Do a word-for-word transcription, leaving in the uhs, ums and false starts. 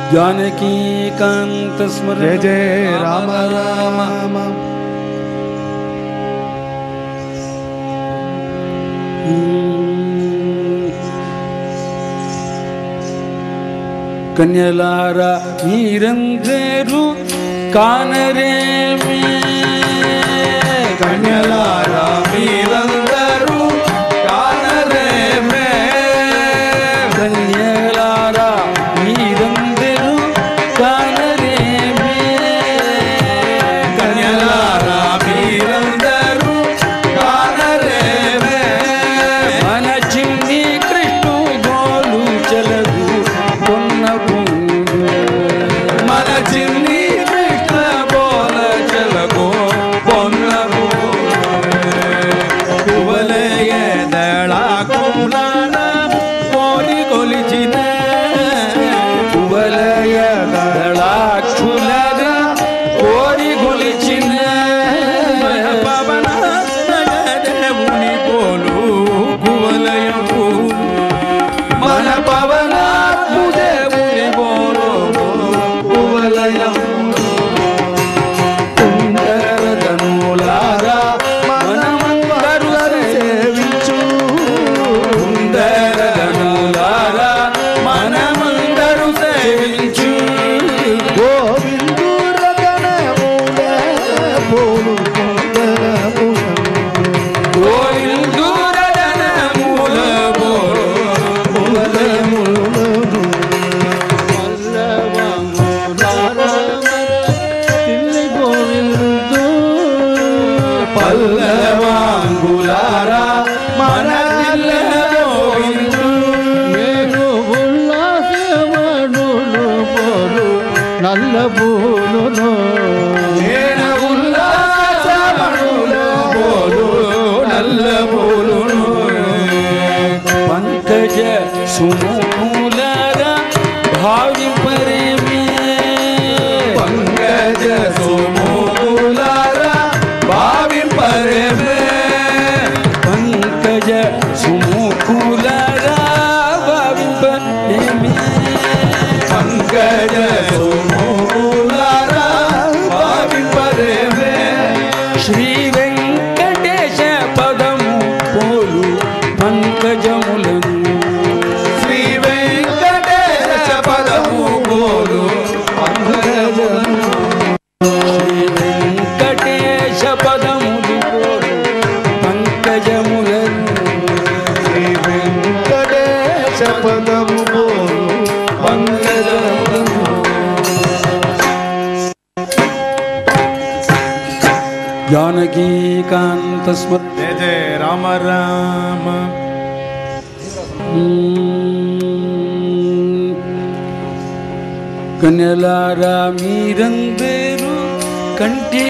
जानकी कांत स्मरण जय जय राम राम। कन्यलारा मीरंदरू कानरे में कन्यलारा मीरंदरू कानरे में कन्यलारा मीरंदरू कानरे में कन्यलारा मीरंदरू कानरे में मन चिन्नी कृष्णु गोलू चलगू పొన్న పొంగు మన చిన్ని కృష్ణ బోల చలగో పొన్న పువ్వులయ దళ కులాన కోరి కొలిచిన పువ్వులయ దళాక్షులన కోరి కొలిచిన పవన దేవుని పోలు కువలయము మన పవన దేవుని పోలు కువలయము కుందరదనులారా మనమందరూ సేవించు కుందరదనులారా మనమందరూ సేవించు గోవిందురదనమూల పోలు పల్లవాంగులారా మన జిల్ల గోవిందు నేను ఉల్లాసమనులు పోలు నల్ల పూలును నేను ఉల్లాసమణుల పోలు నల్ల పోలును పంకజ సుమూలారా భావింపరే పంకజ సుమూలారా భావింపరే పంకజ సుముకులారా భావింపరే పంకజ సుమూలారా భావింపరే శ్రీ వెంకటేశ పదము పోలు పంకజములను శ్రీ వెంకటేశ పదము పోలు పంకజములను శ్రీ వెంకటేశ పదములు పోలు పంకజములను శ్రీ వెంకటేశ పదము పోలు పంకజములను जानकी कांत स्मृत जय जय राम राम। कन्यलारा मीरंदेरू कंठी